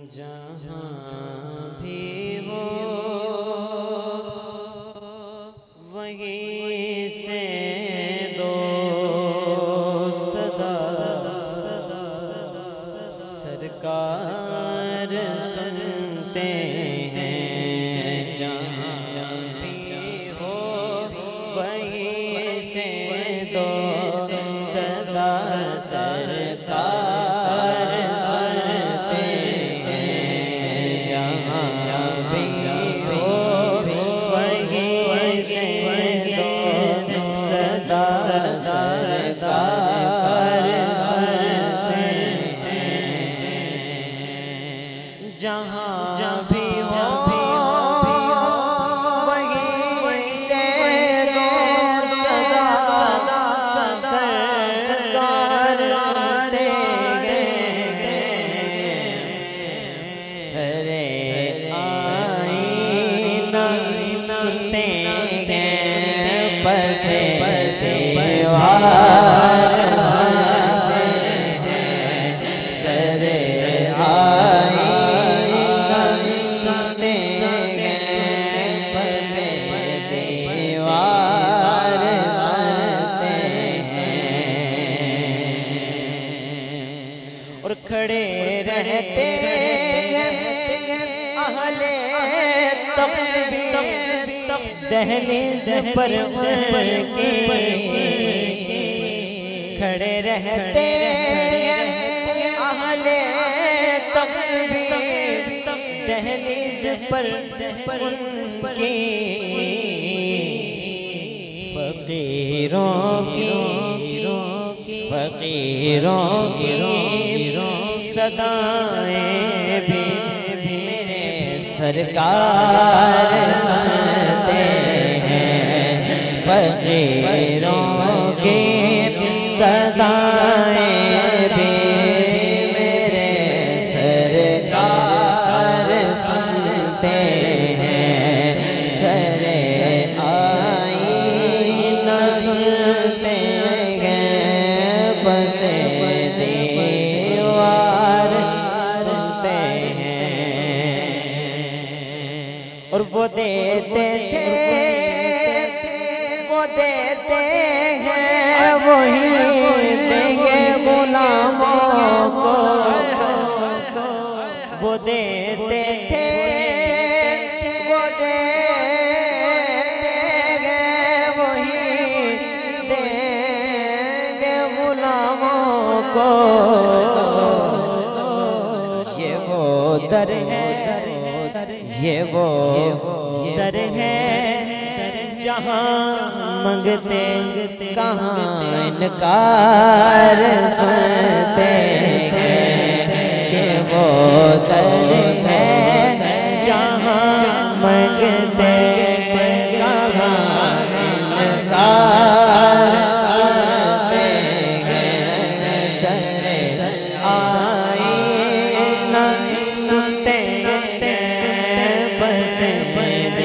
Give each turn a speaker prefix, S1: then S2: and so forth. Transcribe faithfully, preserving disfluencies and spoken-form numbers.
S1: जहाँ भी हो वहीं से दो सदा सरकार सुनते हैं। जहाँ भी हो वहीं से दो सदा सरकार जहाँ भी हो वहीं से दो सदा सरकार सुनते हैं। सरे आईना सुनते हैं पसे पसे वार सरे और खड़े रहते अहले तकबीर दहलीज पर उनके खड़े रहते अहले तकबीर दहलीज पर उनके फकीरों की फकीरों की सदाएं भी मेरे सरकार सुनते हैं। फकीरों की सदाएं भी मेरे सरकार सुनते हैं। सरे आईना सुनते हैं बसे और वो देते थे वो देते हैं वही देंगे गुलामों को। वो देते थे वो देंगे वही देंगे गुलामों को। ये वो दर है ये वो दर है जहाँ मंगते कहाँ इनकार सुनते हैं। ये वो दर है जहाँ मंगते कहाँ इनकार सुनते हैं। सरे आईना सुनते सुनते बसे बसे